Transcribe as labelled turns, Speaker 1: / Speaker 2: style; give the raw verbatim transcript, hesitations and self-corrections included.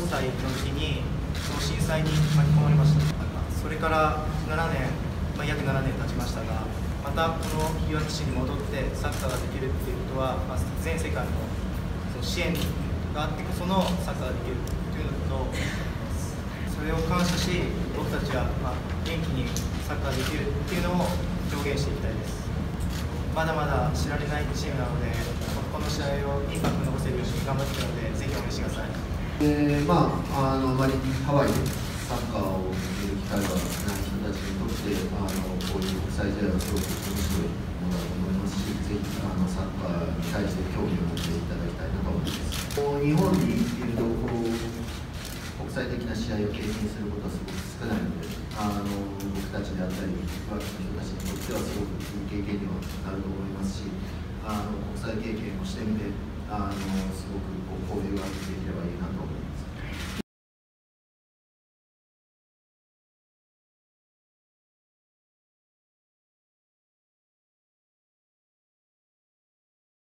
Speaker 1: さいの時にその震災に巻き込まれました。それからななねん、まあ、約ななねん経ちましたが、またこのいわき市に戻ってサッカーができるっていうことは、まあ、全世界のその支援があってこそのサッカーができるというのと、それを感謝し、僕たちはまあ元気にサッカーできるっていうのを表現していきたいです。まだまだ知られないチームなので、この試合をインパクト残せるように頑張っていくので、ぜひ応援してください。
Speaker 2: えー、まあ、あの、あまりハワイでサッカーを見る機会がない人たちにとって、あの、こういう国際試合はすごく面白いものだと思いますし、ぜひ、あの、サッカーに対して興味を持っていただきたいなと思います。こう日本にいると、こう、国際的な試合を経験することはすごく少ないので、あの、僕たちであったり、若きの人たちにとってはすごくいい経験にはなると思いますし、あの、国際経験をしてみて、あの、すごくこう交流